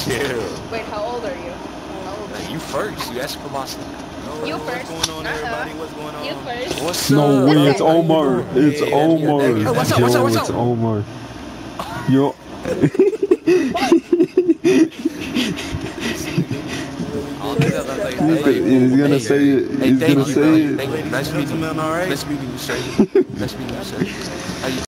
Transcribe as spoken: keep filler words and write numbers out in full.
Chill. Wait, how old are you? How old are you? You first. You asked for my son. No, You what's first. going on, Uh-uh. everybody? What's going on? You first. What's No up? way, Listen. it's Omar. It's Hey, Omar. hey, hey, what's up? What's up? Yo, What's it's up? Omar. Yo. I'll do that like, He's, hey, he's gonna hey, say it. Hey, He's thank gonna you, say bro. it. Thank you. Nice meeting you. Gentlemen, all right? Nice meeting you, sir. Nice meeting you, sir. How you